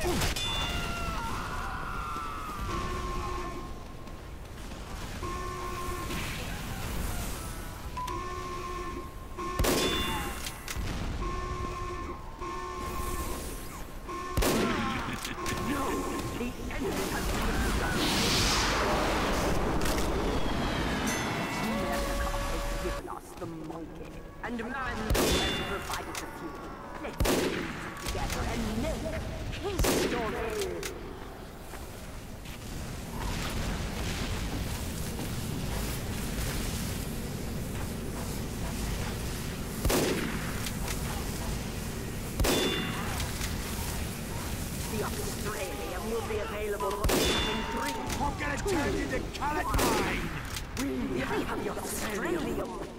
The monkey, and man has provided the fuel. Let's get together and make history. The Australian will be available in 3. I'm gonna turn you to colored mine! We have the Australian.